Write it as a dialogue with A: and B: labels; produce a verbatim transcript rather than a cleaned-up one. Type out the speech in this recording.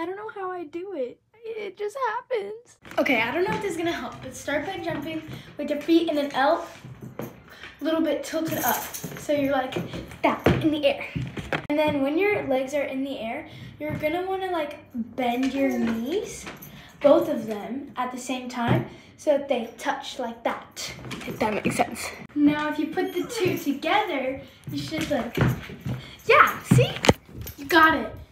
A: I don't know how I do it. It just happens. Okay, I don't know if this is gonna help, but start by jumping with your feet in an L, a little bit tilted up. So you're like that, in the air. And then when your legs are in the air, you're gonna wanna like bend your knees, both of them at the same time, so that they touch like that, if that makes sense. Now if you put the two together, you should like, yeah, see? You got it.